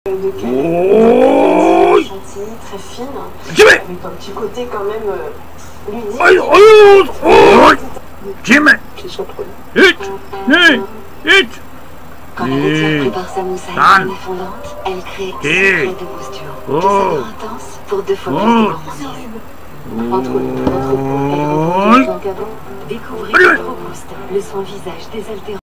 De qualité chantilly très fine, avec un petit côté quand même ludique. Qui sont trop Quand la laitière prépare sa mousse à l'huile fondante, elle crée secret de posture. De saveur intense pour 2 fois plus de gourmandise. Entre autres, elle reprend son cadeau. Découvrez le Pro Boost, le soin visage désaltérant.